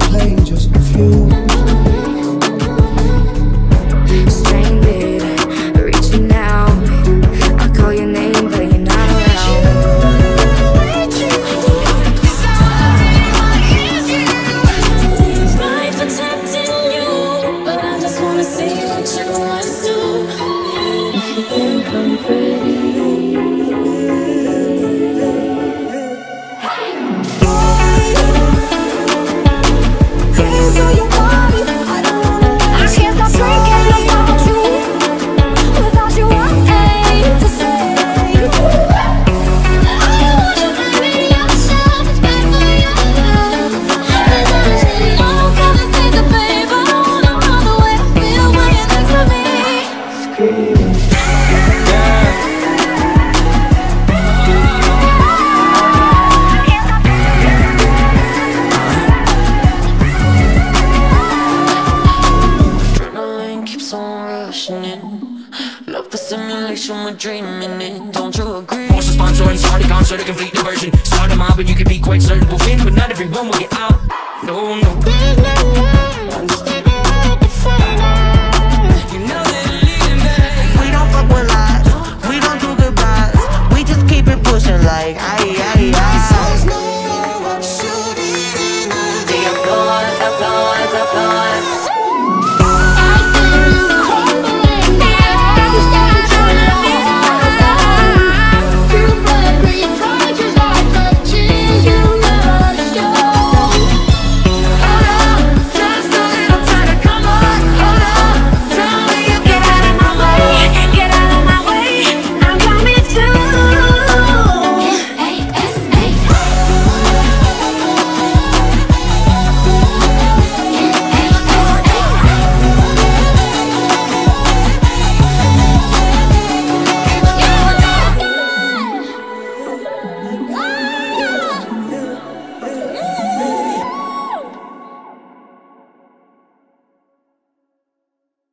playing just a few. Stranded, reaching out. I call your name, but you're not around. Life protecting you, but I just wanna see what you want to do. If you think I'm pretty, love the simulation we're dreaming in. Don't you agree? Force a sponsor and start a concert, a complete diversion. Start a mob and you can be quite certain we'll win, but not everyone will get out. No, no. You know they're leaving, babe. We don't fuck with lies, we don't do goodbyes. We just keep it pushing like